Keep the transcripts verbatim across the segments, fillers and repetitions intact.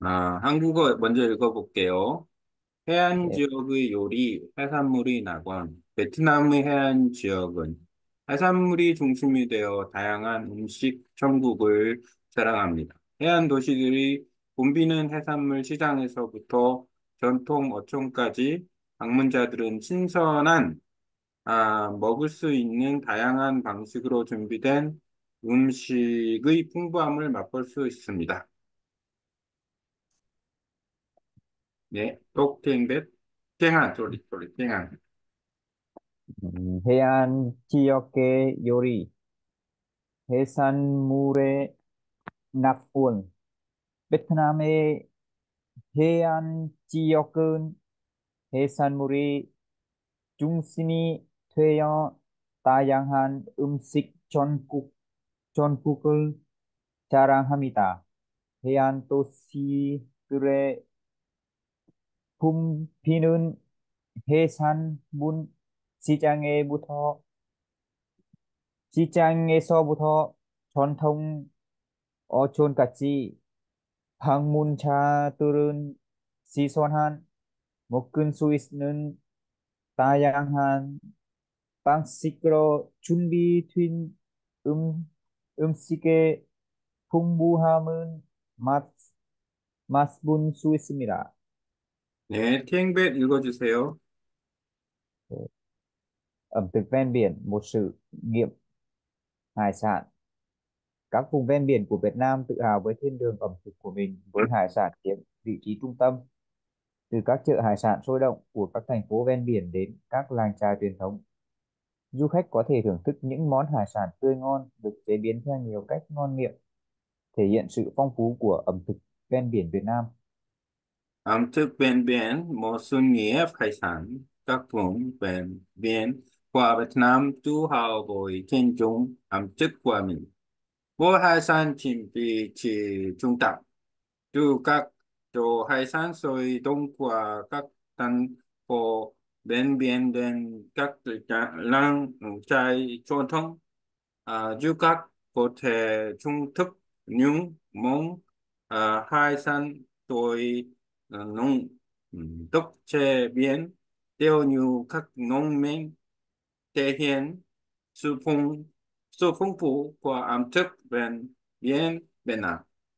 아, 한국어 먼저 읽어볼게요. 해안 네. 지역의 요리, 해산물의 낙원. 베트남의 해안 지역은 해산물이 중심이 되어 다양한 음식 천국을 자랑합니다. 해안 도시들이 붐비는 해산물 시장에서부터 전통 어촌까지 방문자들은 신선한 아, 먹을 수 있는 다양한 방식으로 준비된 음식의 풍부함을 맛볼 수 있습니다. 네, 똑땡볕, 땡한, 소리, 소리, 땡한. 음, 해안 지역의 요리, 해산물의 낙원. 베트남의 해안 지역은 해산물이 중심이 되어 다양한 음식 전국, 전국을 자랑합니다. 해안 도시들의 붐비는 해산물 시장에부터 시장에서부터 전통 어촌까지 방문자들은 시선한 먹을 수 있는 다양한 방식으로 준비된 음, 음식의 풍부함은 맛, 맛본 수 있습니다. 네, 땡볕 읽어주세요. Ẩm thực ven biển, một sự nghiệm hải sản. Các vùng ven biển của Việt Nam tự hào với thiên đường ẩm thực của mình, với hải sản chiếm vị trí trung tâm. Từ các chợ hải sản sôi động của các thành phố ven biển đến các làng chài truyền thống, du khách có thể thưởng thức những món hải sản tươi ngon được chế biến theo nhiều cách ngon miệng, thể hiện sự phong phú của ẩm thực ven biển Việt Nam. 암특 벤벤, 모순이의 파이산, các vùng ven biển của Việt Nam tự hào với thiên trung ẩm thực của mình. Mỗi hải sản chiếm vị trí trung tâm. Từ các chỗ hải sản sôi động của các thành phố ven biển đến các làng chài truyền thống, à, du khách có thể thưởng thức những món à, hải sản tôi à, nông 음, 떡 chế biến theo như các nông民thể hiện sự phong sự phong phú của ẩm thực ven biển Việt Nam.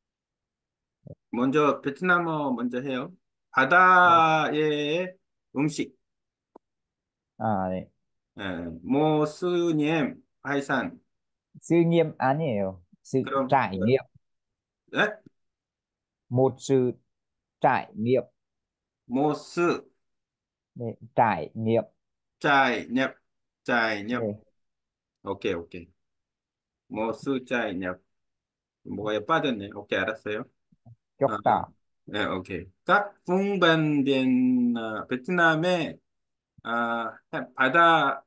먼저 베트남어 먼저 해요. Vâng. 바다의 음식, À, này. 예, 모스님 hải sản. Sự nghiệm 아니에요. Sự 그럼 trải nghiệm. 네? Một sự trải nghiệm. 모스 Này, trải nghiệm. 짜이 nhập 짜이 nhập Này, 오케이 오케이 모스 짜이 nhập 뭐가 빠졌네. 오케이 알았어요. 아, chóc tả. 네 오케이 các vùng ven biển 아, 베트남의 아, 바다의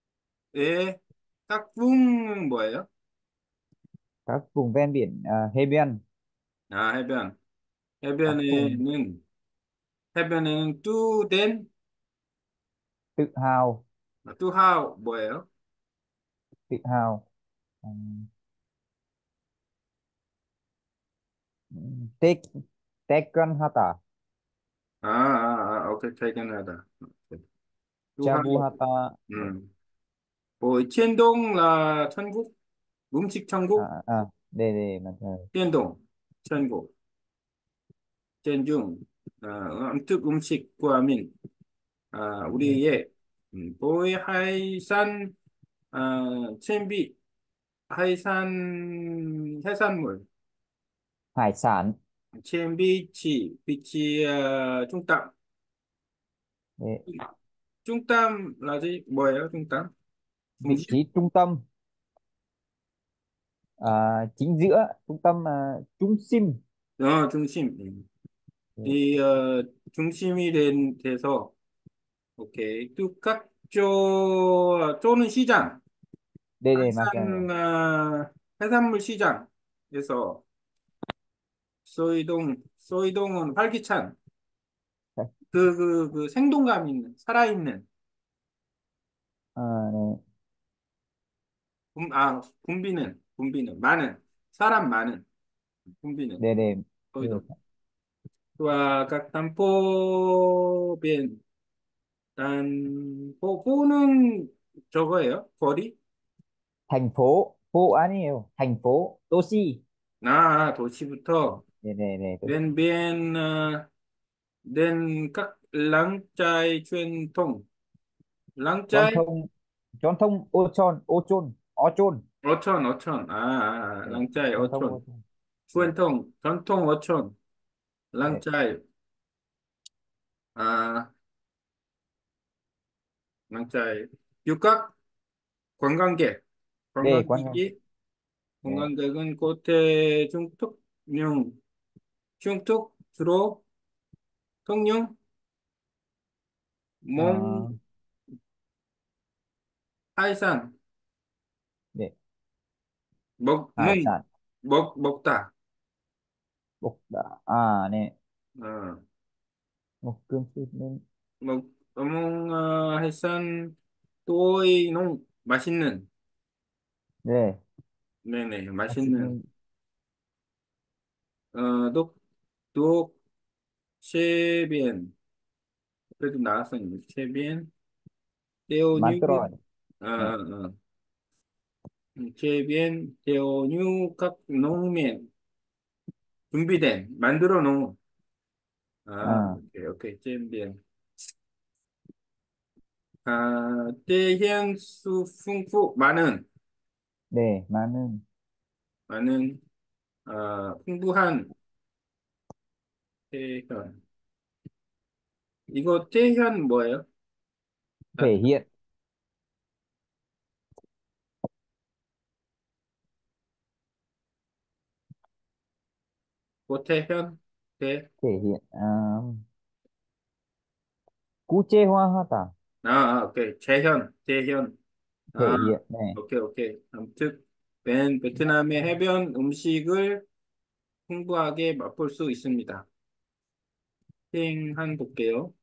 các vùng 뭐예요? Các vùng ven biển, à, 해변. 아 해변 Các vùng 해변에는 해변에는 뚜덴 tự hào. 뚜하우 뭐예요? Tự hào. Ừm, Tết Tết Cân Hata. 아, 아, 아 오케이 퇴근하다. Chabu 뚜하우 Hata. Này. 음. 뭐 thiên đông là 천국 음식 À, 천국 à, đây đây mà thờ. thiên đông 천국 trên 아, 암특 음식과 민 아, Đây, 우리의 음, 보이 하이산 아, 챔비 하이산 해산물 hải sản. 챔비치 비치 아, 중땀 Đây, 중땀 라지 뭐예요 중땀 vị 중심 trí trung tâm, à, chính giữa trung tâm, à, trung sim. 어 중심 음. Đây, 이 어, 중심이 된 돼서 오케이 뚝깍 쪼 쪼는 시장 đây, đây mà thờ. 해산 어, 해산물 시장에서 소이동 소이동은 활기찬 그 그 그 생동감 있는 살아있는 À, này, 붐, 아 붐비는 붐비는 많은 사람 많은 붐비는 đây, đây, đây. 소이동 và các thành phố biển. 단포, 포는 저거예요? 거리? Thành phố, phố 아니에요. thành phố, 도시. 아, 도시부터. 네, 네, 네, 도시. Bên biên, ờ, bên các làng chài truyền thống. Làng Truyền chài, thông, truyền thông Ochon, Ochon, Ochon. 어촌, 어촌. 아, 아, 아, 네, làng chài, truyền thông 어촌. Ochon. 네, truyền thống, 전통 어촌. làng 네, chài. 아, làng chài. 육각, 관광객. 네, quan trọng. 관광객이, 네, 관광객은 고태 중특용, 중특, 주로, 통용, 몽, ờ, hải sản, 네, 먹, hải 문, sản, 먹, 먹다. bốc đã, à, 네, 어, một cơm súp nên, 먹, 어몽, 어, hải sản, 또이, 농, 맛있는. 네, 네네, 맛있는, 맛있는. 어, 독, 독, chế biến. 그래도 나왔었는데, chế biến. mán 떼오뉴, tỏi. 어, 네, 어, 어. chế biến, 떼오뉴, 각 농면. 준비된, 만들어 놓은. 아, à, 오케이, 오케이, chế biến. 아, 대향수 풍부, 많은, 네, 많은, 많은, 아, 풍부한 태현. 이거 태현 뭐예요? 아, thể hiện, 고태현? 태, thể hiện, à, 구체화하다, 아, 아, 오케이. 재현, 재현. 아, thể hiện này, 오케이, 오케이. 아무튼, 베, 베트남의 해변 음식을 풍부하게 맛볼 수 있습니다. 행 볼게요.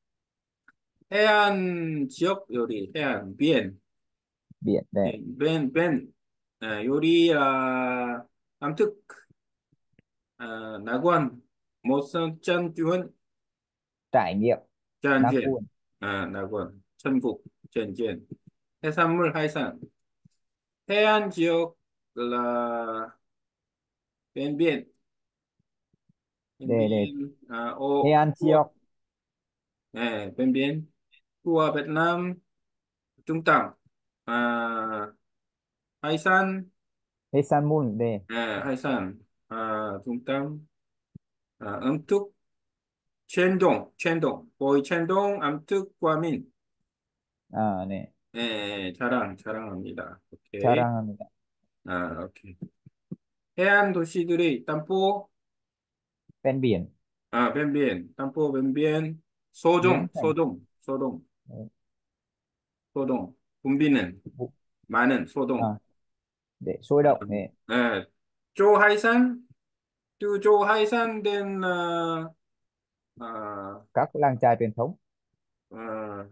해안 지역 요리, 해안, 비엔. biển này, 예, 벤, 벤, 아, 요리, 아, 암특, 아, 낙원, 모선, 짠, 듀언, trải nghiệm, 짠, 듀 낙원, 아, 낙원, 천국, 짠, 듀 해산물, hải sản, 해안 지역, là ven biển, ven để để biển, à, ô, An tour, Chiok, à, ven biển, tour Việt Nam, trung tâm, à, hải sản, Hê San Mun để, à, hải sản, à, trung tâm, à, ẩm thực, 첸동, 첸동, 보이 첸동, 암특, 과민, à, này, 예, 자랑, 자랑합니다. 오케이. 자랑합니다. 아, 오케이. 해안 도시들의 땀보, Ven biển, 아, 벤비엔, 땀보, 벤비엔, 소동, biến thành, 소동, 소동, đấy, 소동, 붐비는, vụ, 많은, 소동. à, để sôi động, 음, để 예, 조하이산, 또 조하이산 된, 어, 어, các làng chài truyền thống, 어,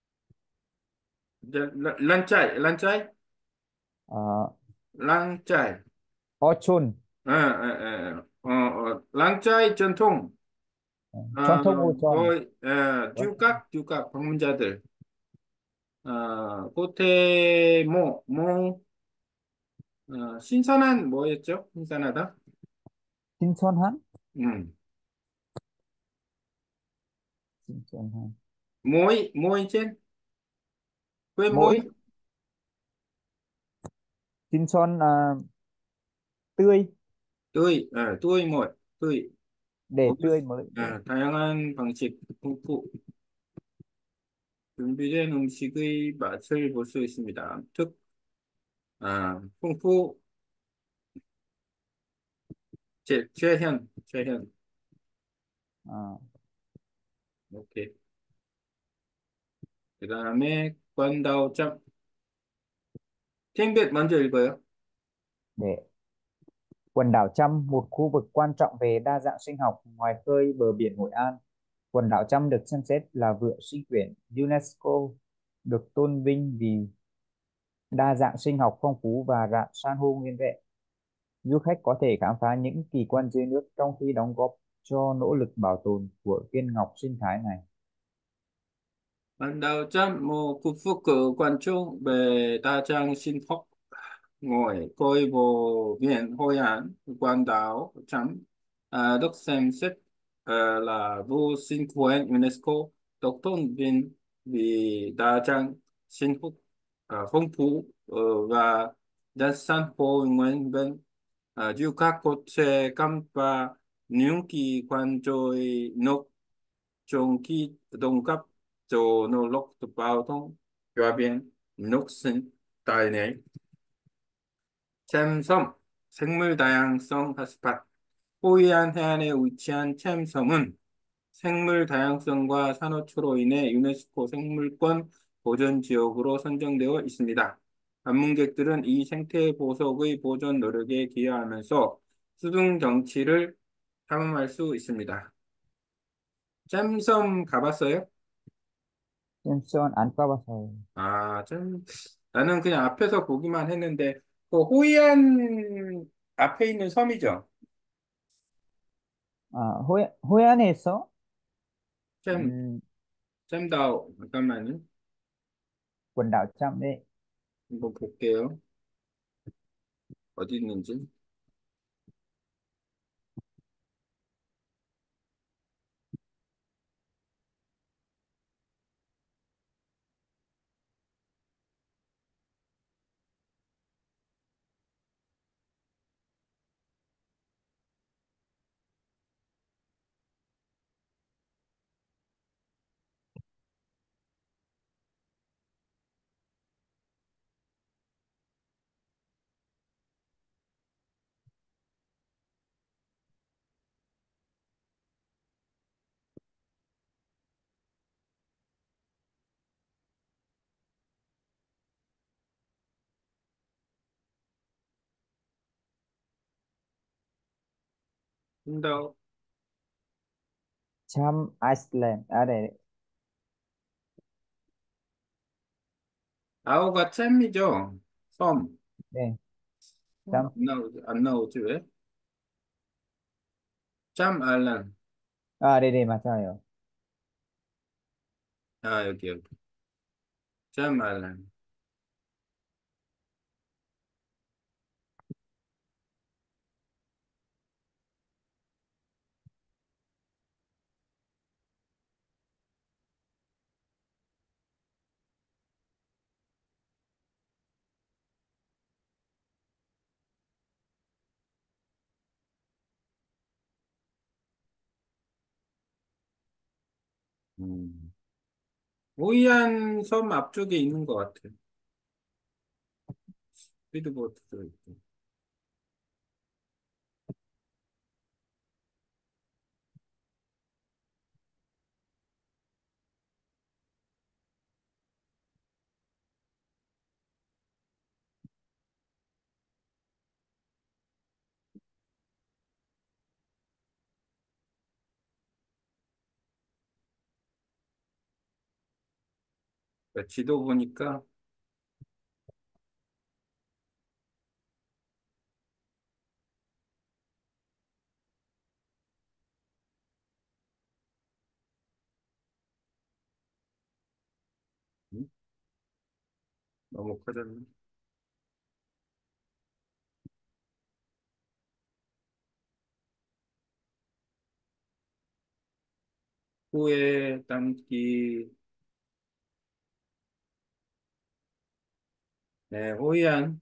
이제 란- 란짜이, 란짜이, uh, 란짜이, Ochon, 예, 예, 예, 어, 어, 란짜이 전통, truyền 어, thông Ochon, 거의, 예, vâng, 듀각, 듀각, 방문자들. 아, 꽃에 뭐, 뭐, 어, 신선한 뭐였죠? 신선하다? Xin Son Han, 음, Xin Son Han, 모이, 모이젠? 왜 모이? mỗi Xin Son à, tươi, 뜨이, 어, 뜨이 뭐, 뜨이. để 먹을 tươi 수- mới, để 어, 다양한 방식, 풍부, 준비된 음식의 맛을 볼 수 있습니다. 특, 아, 풍부, 제, 최현, 최현. à, 오케이. 그 다음에, 관다오점. 팅벳 먼저 읽어요. để quần đảo Chăm, một khu vực quan trọng về đa dạng sinh học ngoài khơi bờ biển Hội An. Quần đảo Chăm được xem xét là vựa sinh quyển UNESCO, được tôn vinh vì đa dạng sinh học phong phú và rạn san hô nguyên vẹn. Du khách có thể khám phá những kỳ quan dưới nước trong khi đóng góp cho nỗ lực bảo tồn của viên ngọc sinh thái này. Ban đầu chấm một khu phố cử quan trung về đa trang sinh học ngồi coi bộ viện Hội An quan đảo chấm à, được xem xét à, là vô sinh quyển UNESCO được tôn vinh vì đa trang sinh học à, phong phú ờ, và đa san hô nguyên bên à, du các có thể khám phá những kỳ quan trôi nước trong khi đồng cấp cho nỗ lực bảo tồn hòa bình nước sinh thái này. 챔섬, 생물 다양성 핫스팟. 호이안 해안에 위치한 챔섬은 생물 다양성과 산호초로 인해 유네스코 생물권 보전 지역으로 선정되어 있습니다. 방문객들은 이 생태 보석의 보존 노력에 기여하면서 수중 경치를 탐험할 수 있습니다. 잼섬 가봤어요? Jameson 안 가봐서요. 아, 잼, 나는 그냥 앞에서 보기만 했는데, 그 호이안 앞에 있는 섬이죠? 아, 호야, 호야안에 있어? 잼, 음, 잼다오, 잠깐만요. quần đảo Trạm đấy. 한번 볼게요. 어디 있는지. 잼다오. Cham Iceland. À đây, đây. 아오가 잼이죠? 섬. Đây, 어, 안 Cham. 나오지, 안 나오지, 왜? 짬 알란. À đây đây, 맞아요. 아, 여기, 여기. 짬 알란. 음. 오이안 섬 앞쪽에 있는 것 같아. 스피드보트도 있고. 그러니까 지도 보니까, 음? 너무 커졌네. 후에 담기, 네, 호이안.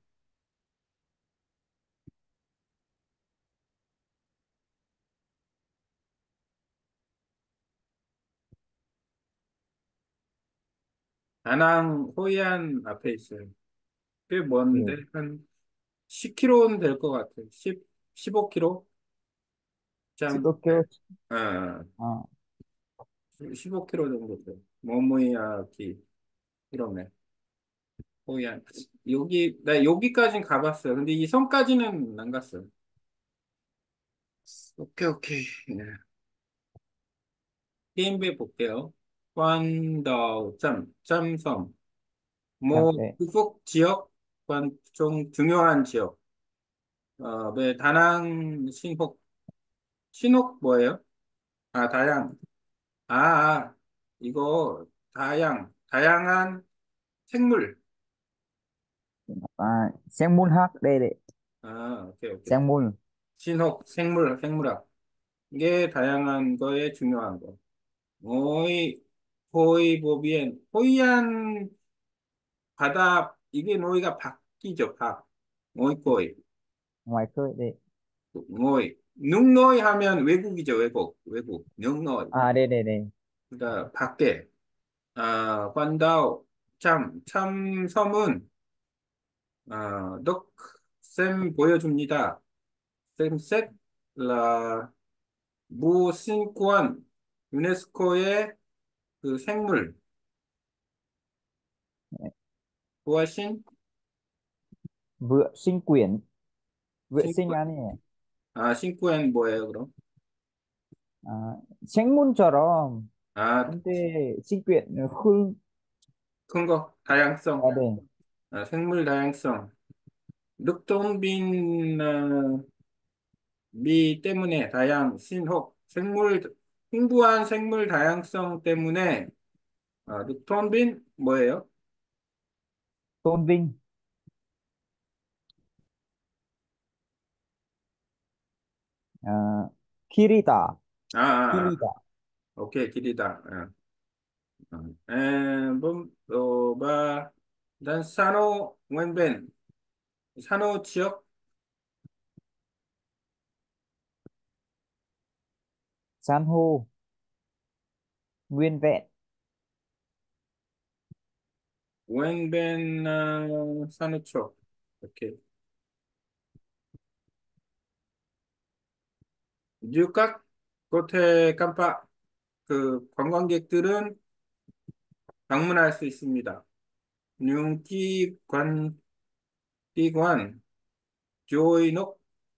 다낭 호이안 앞에 있어요. 꽤 먼데, Ừ. 한 십 킬로미터는 될 것 같아. 십, 십오 킬로미터? 짬, Shikoku. 아, À, 십오 킬로미터 정도 돼. 모모야키, 이러네. 호이안. 여기, 나 여기까진 가봤어요. 근데 이 섬까지는 안 갔어요. 오케이, 오케이. 네. 티엠비 볼게요. 관더 점, 점섬. Cham 뭐, đấy. 북극 지역, 관, 좀 중요한 지역. 어, 왜 다낭 신호, 신호 뭐예요? 아, 다양. 아, 아, 이거, 다양, 다양한 생물. À, Sang Mun Hak đây đấy. 아, 오케이, 오케이. Sang Mun. 신호, 생물, 생물학. 이게 다양한 거에 중요한 거. 오이, 호이, 보비엔, 호이안 바다, 이게 노이가 바뀌죠, 박. 오이, 코이, Ngoài khơi đây. 오이. 능노이 하면 외국이죠, 외국, 외국. 능노이. À đây đây đây. 그러니까 밖에. 아, 관다오, 참, 참 섬은, 아, 넉셈 보여줍니다. 셈색, 라, 무신권, 유네스코의 그 생물, 부하신, Vựa sinh quyển. Vệ sinh 신권. 아니에요. 아, 신권 뭐예요, 그럼? 아, 생문처럼. 아, 근데 sinh quyển khương. 큰 거, À 다양성, đây. 아, 생물 다양성. 늑동빈, 어, 미 때문에 다양, 신호, 생물, 풍부한 생물 다양성 때문에, 아, 늑동빈 뭐예요? Tôn vinh. À, Kirita. 아, 아, 아, Kirita. 오케이, 길이다. 아, 아. 에, 뭐, 어, 바, 난 산호, 웬벤, 산호 지역, San hô. Nguyên vẹn. 웬벤, 어, 산호초. 오케이. 뉴각, 고테 깜빡, 그, 관광객들은 방문할 수 있습니다. 뉴기관, 기관, 조이녹,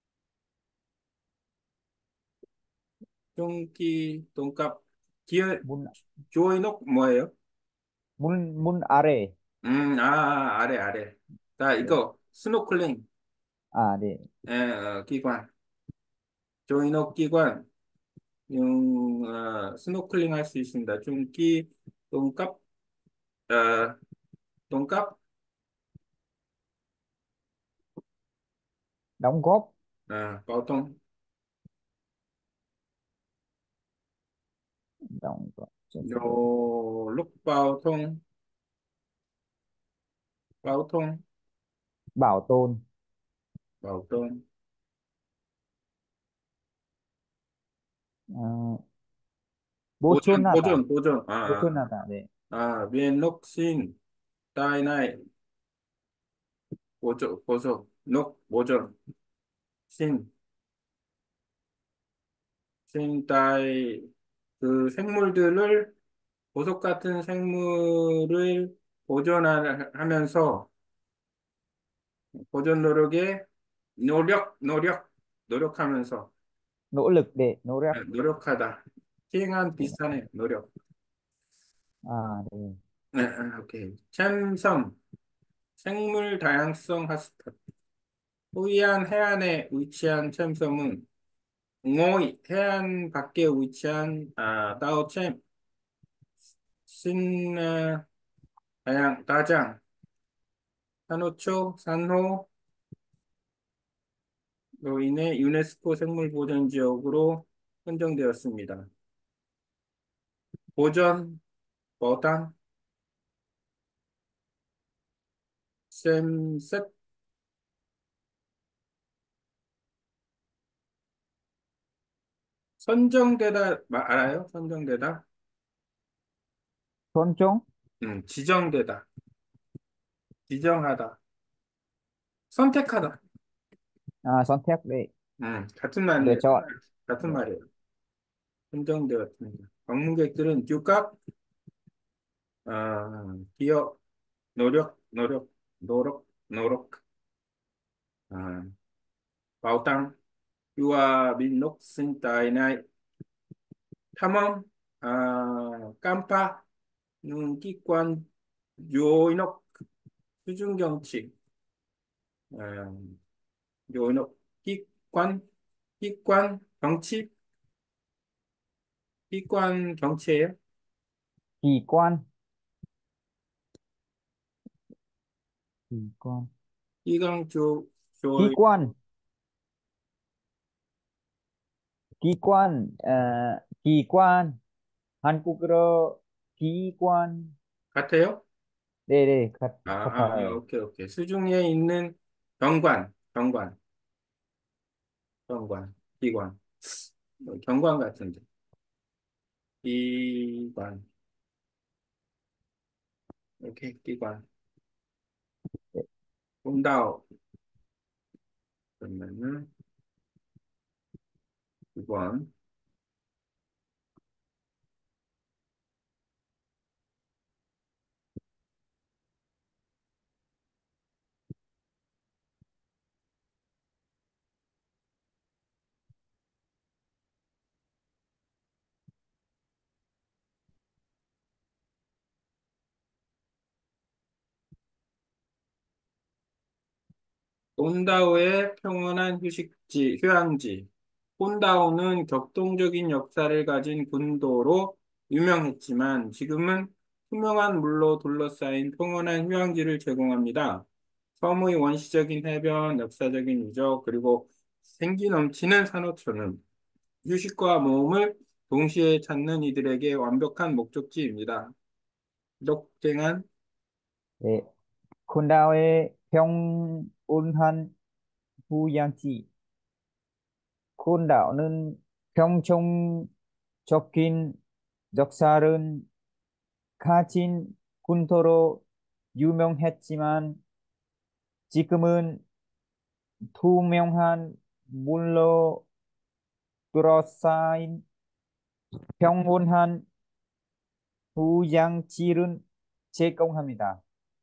쫑기, 돈값, 기어, Mun. 조이녹 뭐예요? Mun. Mun are. 음, 아, 아, 아래, 아래. 자, Đấy. 이거, 스노클링, À để. 에, 어, 기관, 조이녹 기관, 음, 어, 스노클링 할 수 있습니다. 쫑기, 돈값, 어, 돈값, Đóng góp. 어, 보통, Đóng góp. Xin 요, lỗi. 룩바오통, 바오통, Bảo tồn. 바오통, À, 보존, Bochonata. 보존, 보존, 아, Bochonata để. 아, 아, 비엔녹신, 다이나이, 보조, 보조, 녹, 보존, 신, 신다이, 그 생물들을, 보석 같은 생물을 보존하면서, 보존 노력에 노력, 노력, 노력하면서, Nỗ lực để nỗ lực. 네, 노력하다. 희행한 비슷하네, 노력. À để. 네, 아, 오케이. 챔섬, 생물 다양성 핫스팟. 호이안 해안에 위치한 챔섬은 웅어이 해안 밖에 위치한 아, 다오챔 신 어, 다양 다장 산호초 산호로 인해 유네스코 생물보전지역으로 선정되었습니다. 보전 버당 셈셋 선정되다 마- 알아요? 선정되다 Thôn trống. 음, 지정되다 지정하다 선택하다 À, son thép để. 음, 같은 Lựa 말이에요. chọn. 같은 Dạ. 말이에요. 선정되었습니다. 방문객들은 듀각 아, 기업 노력 노력 노력 노력 아, bảo 유아 민록 sinh tài này 탐험 아, 깜파 눈기관 요인옥 수중경치 아, 요인옥 기관 기관 경치 기관 정치예요? Kỳ quan. Kỳ quan. 기관 쪽, Kỳ 쪽 quan. Kỳ quan. À, kỳ quan. 한국어로 기관. 같아요? 네네, 같, 아, 아, 아, 같아요. 오케이, 오케이. 수중에 있는 경관, 경관, 경관, 기관. 뭐 경관 같은데. 기관, 오케이, 기관. 네. 본다오. 그러면은, 기관. 본다오의 평온한 휴식지, 휴양지. 본다오는 격동적인 역사를 가진 군도로 유명했지만 지금은 투명한 물로 둘러싸인 평온한 휴양지를 제공합니다. 섬의 원시적인 해변, 역사적인 유적, 그리고 생기 넘치는 산호초는 휴식과 모험을 동시에 찾는 이들에게 완벽한 목적지입니다. 독특한 네. 콘다오의 평온한 휴양지. 콘다오는 평정적인 역사를 가진 군도로 유명했지만 지금은 투명한 물로 둘러싸인 평온한 휴양지를 제공합니다.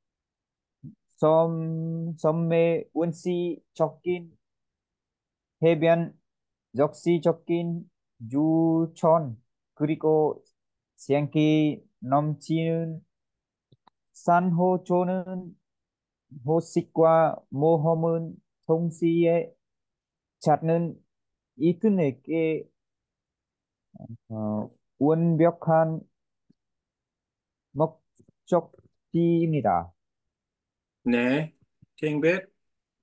섬, 섬의 원시적인 해변, 역시적인 유천, 그리고 생기 넘치는 산호초는 호식과 모험은 동시에 찾는 이들에게 어, 완벽한 목적지입니다. 네, 탱벳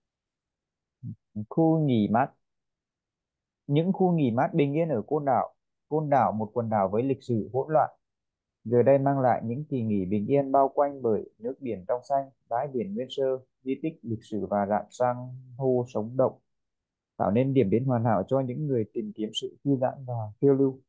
Khu nghỉ mát. Những khu nghỉ mát bình yên ở Côn Đảo. Côn Đảo, một quần đảo với lịch sử hỗn loạn, giờ đây mang lại những kỳ nghỉ bình yên bao quanh bởi nước biển trong xanh, bãi biển nguyên sơ, di tích lịch sử và rạn san hô sống động, tạo nên điểm đến hoàn hảo cho những người tìm kiếm sự thư giãn và phiêu lưu.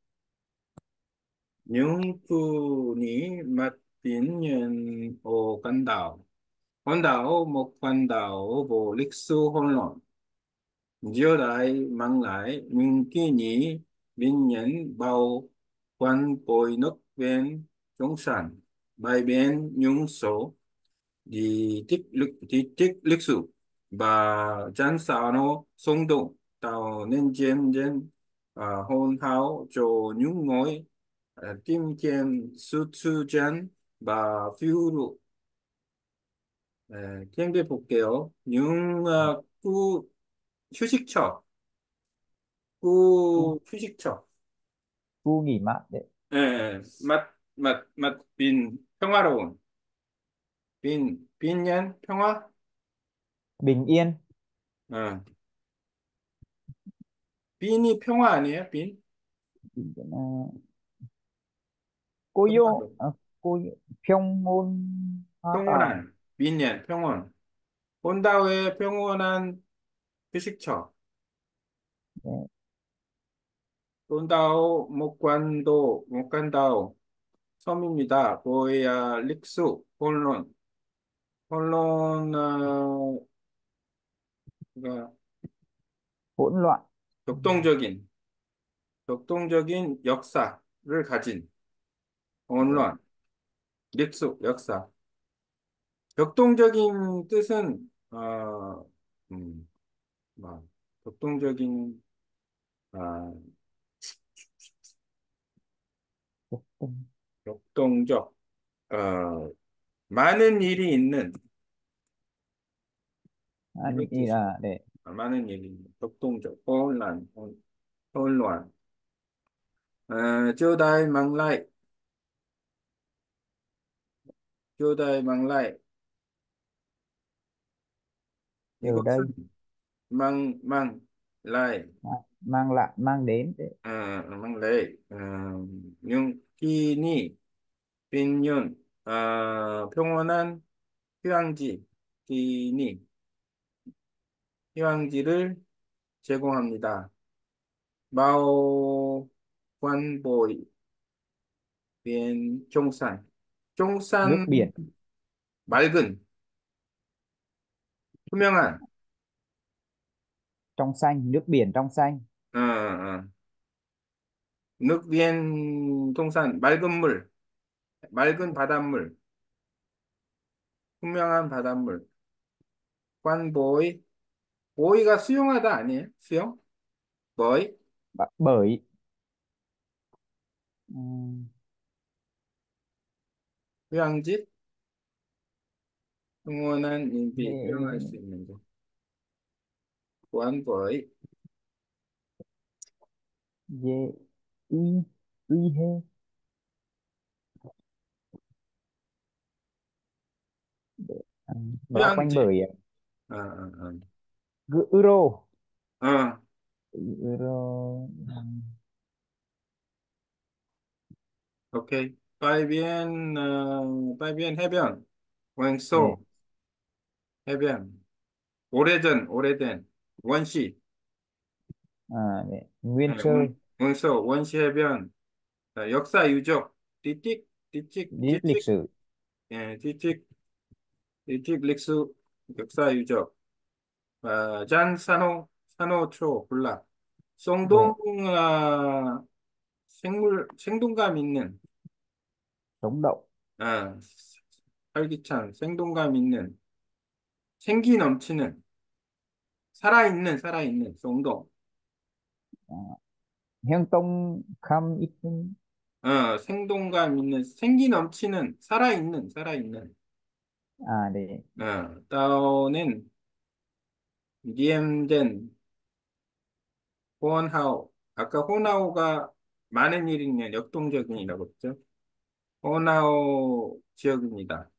융푼이 맛빈 오 간다오 간다오 목 간다오 보 릭수 혼론 Giữa đại mang lại những kỷ nhị biên nhẫn bao quanh bồi nước bên chúng sanh bài bên những số di tích lịch di tích lịch sử và chân sao nó sống động tạo nên gen gen à, hôn tháo cho những ngôi à, tìm kiếm sự thư giãn và phiêu lưu. 네, 팀비 볼게요. những 아, 구 휴식처 khu, 구 휴식처. khu nghỉ mát đấy. 예, 예. 맛, 맛, 맛, 빈, 평화로운. 빈, 빈년, 평화? Bình yên. 어. 빈이 평화 아니에요? 빈? uh, Koyo, 평화로운. à, Koyo, 평온하다. 평온한. 빈년, 평온. 본다우의 평온한 휴식처. 네. 본다우, 목관도, 목간다우. 섬입니다. 보야, 릭수, 본론. 본론, 어, 그러니까 Hỗn loạn. 격동적인, 격동적인 역사를 가진, Đấy. 본론, 릭수, 역사. 격동적인 뜻은 어, 음, 뭐, 격동적인 아, 격동적 어, 많은 일이 있는 이런 뜻이에요. 아니라, 네. 아, 많은 일이 있는 격동적, 혼란, 혼- 혼란. 어, 조다이 망라이, 조다이 망라이. Giờ đây 이것은 망, 망, 라이, à, mang lại mang đến đấy. 어, 망라이, 어, 윤기니, 빈윤, 어, 평온한 휴양지, 기니, 휴양지를 제공합니다. 마오, 관보이, 빈, 종산. Nước 종산, biển 맑은, 투명한, trong xanh, nước biển trong xanh. 어, 어, nước biển 동산, 맑은 물, 맑은 바닷물, 투명한 바닷물. 관보이, 보이가 수영하다 아니에요? 수영? 보이, Bạn- bởi ừm, 휴양지, 평온한 인비, 휴양할 수 dễ 있는 곳. 관보이, dễ y y hê à, bao quanh 휴양지. bởi 어, 어, Gư- euro 어. 어, euro ừm, 오케이. 파이비엔, 어, 파이비엔 해변, 네, 웽소, 해변. 오래전, 오래된, 원시, à, 네. 네, Nguyên sơ 원, 원소, 원시 해변, 어, 역사 유적, 띠찍, 띠찍, di lịch 띠찍, sử 예, 띠찍, 띠찍, 릭수, 역사 유적, 어, 짠, 산호, 산호초, 군락, 네. 송동, 아, 생물, 생동감 있는, Sống động 아, 활기찬, 생동감 있는, 생기 넘치는, 살아있는, 살아있는, 송동, à, Hiêng tông khăm ít 어, 생동감 있는, 생기 넘치는, 살아있는, 살아있는, à để 어, 다운은 리엠덴, 호언하오. 아까 호나오가 많은 일이 있는 역동적인이라고 했죠. 호나오 지역입니다.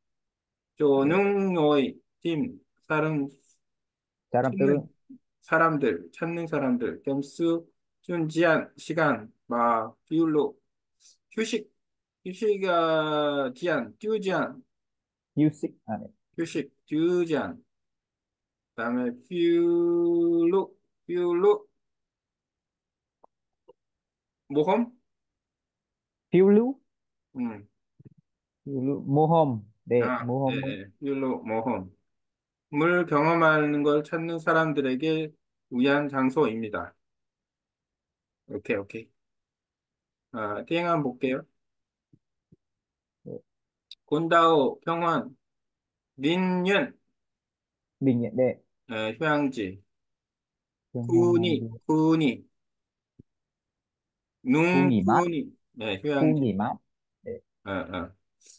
쪼능오이 팀, 사람, 사람 tư 찾는 사람들, 찾는 사람들, 겸수, 준지한 시간, 마, 비율로, 휴식, 휴식아, 지안, 듀지안, yêu xích à để 휴식, 듀지안, 그다음에 퓨루, 퓨루, 모험, phiêu lưu 음, phiêu lưu mô hom để 아, mô 예, hom 예, 퓨루, 모험. 물 경험하는 걸 찾는 사람들에게 위한 장소입니다. 오케이, 오케이. 아, 띵 한번 볼게요. 곤다오, 평원, 민윤, bình nhận đệ 어, 휴양지, thường hàng hàng 쿠니, gì 쿠니, khu nghỉ mát 뭉쿠니, 네, khu 휴양지. nghỉ mát để 어, 어.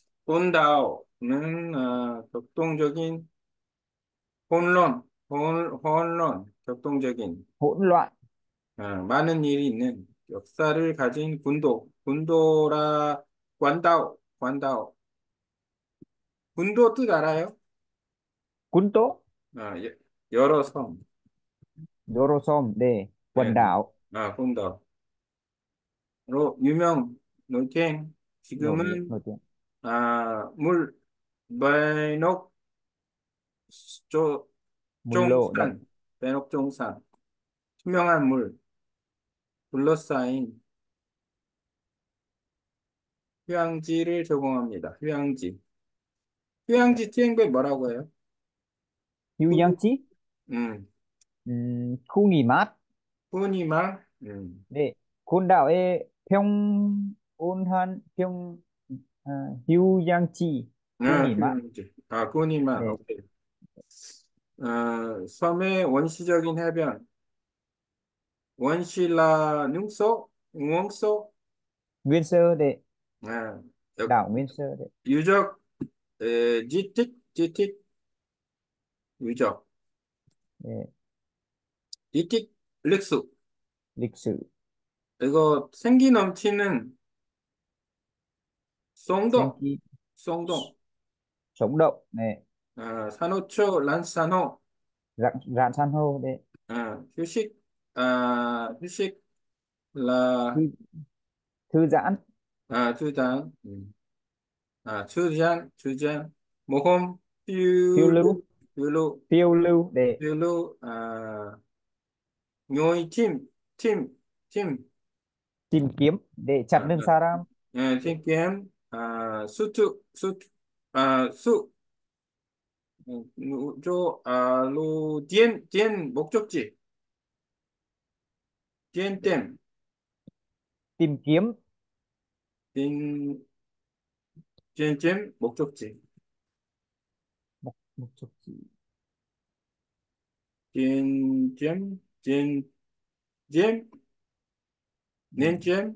곤다오는 어, 격동적인 혼론, 혼, 혼론, 격동적인 hỗn loạn 어, 많은 일이 있는 역사를 가진 군도, 군도라, 관다오, 관다오. 군도 뜻 알아요? Cún Tố 어, 여- 여러 섬, Dorosum để quần 네, đảo 아, 군도. 로 유명, 논탱, nổi tiếng 지금은 nổi tiếng 아, 물, 베녹, 조, Mùi Lộ đây 종산, 베녹종산, 투명한 물, 둘러싸인 휴양지를 제공합니다. 휴양지. 휴양지 티앵벨 뭐라고 해요? Hưu 푸, Giang Chí 음, ừm, khu nghỉ mát 푸니마, 음, để côn đảo e Pyong On Han Pyong à, Hưu Giang Chi khu 아, nghỉ mát 휴양지. 아, 푸니마, để 오케이. 어, 섬의 원시적인 해변, 원시라 능소, 응원소, Nguyên Sơ để 아, 역- đảo Nguyên Sơ để 유적, 에, 지틱, 지틱, 유적, để 지틱, 릭수, lịch sử 이거 생기 넘치는 쏭동, 생기, 쏭동, sống động này, 어, 산호초, 란산호, rạn rạn san hô đấy, 어, 휴식, 아, 휴식, 라, thư, thư giãn, 아, 주장, 음, 아, 주장, 주장, 모험, phiêu 퓨루, lưu, 퓨루, phiêu lưu để 퓨루, 아, 요이 팀, 팀, 팀, tìm kiếm, để 아, chặt đường 아, xa ram, 예, 팀 게임, 아, 수투, 수투, 아, 수, 어, 조, 아, 로, 디엔, 디엔 목적지, 디엔 댐, tìm kiếm 디엔, 디엔 댐 목적지, một một chút gì. 디엔 댐, 디엔 댐, Ừ. 넨 댐,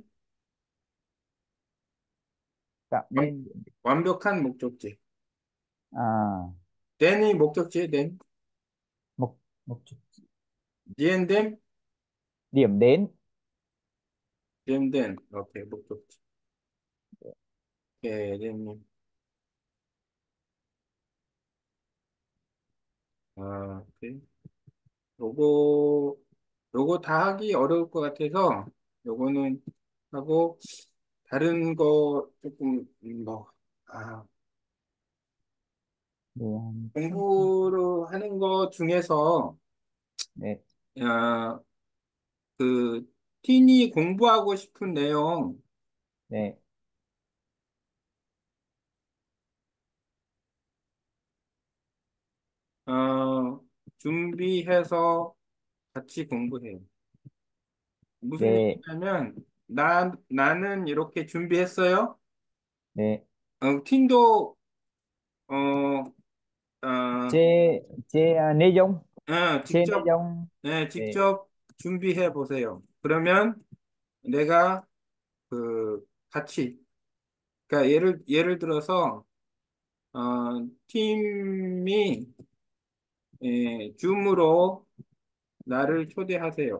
Tạo 완, nên 완벽한 목적지. à 댄이 목적지, 댄, một một chút 디엔 댐, điểm đến 댐, 댄, 오케이, 목적지. 오케이, 댄님. 아, 오케이. 요거, 요거 다 하기 어려울 것 같아서, 요거는 하고, 다른 거 조금, 음, 뭐, 아, để, 공부를 하는 거 중에서, để, 아, 그, 티니 공부하고 싶은 내용, để 어, 준비해서 같이 공부해요. 무슨 để 얘기냐면, 나, 나는 이렇게 준비했어요. để 어, 팀도, 어, 어, chế chế à, 내용 어, chế 직접, 내용 네, để 직접 준비해 보세요. 그러면 내가 그 같이, 그러니까 예를, 예를 들어서, 어, 팀이, 예, 줌으로 나를 초대하세요.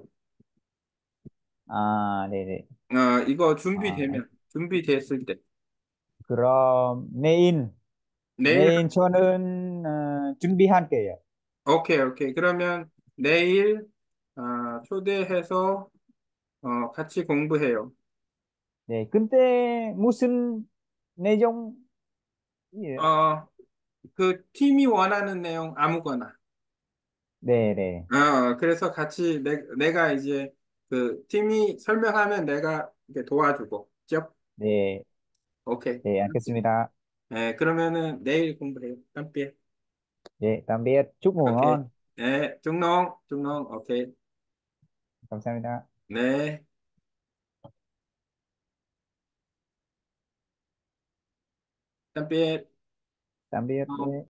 à để để 어, 이거 à, 준비되면, 준비됐을 때. 그럼 내일 내일, 내일 저는 어, 준비할게요. 오케이, 오케이. 그러면 내일, 어, 초대해서, 어, 같이 공부해요. 네, 근데 무슨 내용이에요? 어, 그 팀이 원하는 내용 아무거나. 네, 네, 어, 그래서 같이 내, 내가 이제 그 팀이 설명하면 내가 이렇게 도와주고. 죠 네, 오케이. 네, 알겠습니다. 네, 그러면은 내일 공부해요. 깜삐. 네, tạm biệt. chúc ngủ 오케이. ngon. 네, 중농, 중농. 오케이. 감사합니다. 네, 깜삐. tạm biệt. 어. 네.